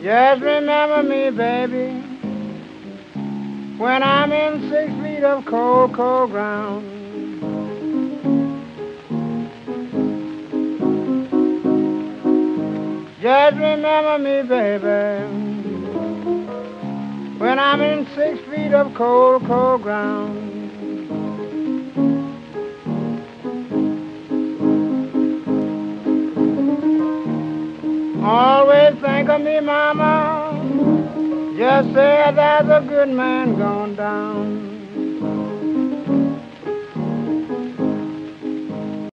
Just remember me, baby, when I'm in 6 feet of cold, cold ground. Just remember me, baby, when I'm in 6 feet of cold, cold ground. Always think of me, mama. Just say there's a good man gone down.